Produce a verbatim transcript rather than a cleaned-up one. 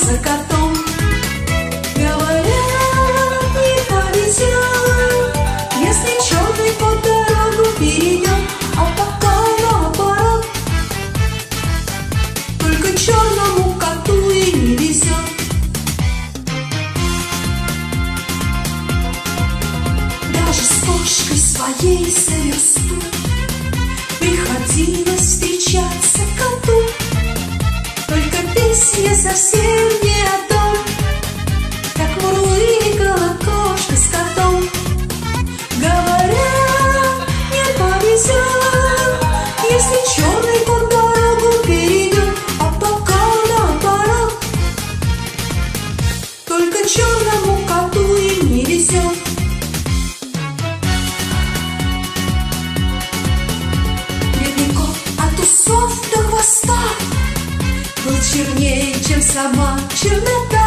за котом. Говорят, не повезет, если черный кот дорогу перейдет, а пока наоборот. Только черному коту и не везет. Даже с кошкой своей за версту приходилось встречаться коту. Только песня совсем не о том, как мурлыкала кошка с котом. Говорят, не повезет, если черный кот дорогу перейдет, а пока наоборот. Только черному коту и не везет. Бедный кот от усов до хвоста был чернее, чем сама чернота.